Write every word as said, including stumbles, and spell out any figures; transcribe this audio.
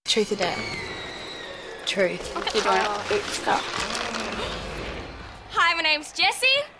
Truth or dare? Truth. You're doing it. Let's go. Hi, my name's Jessie.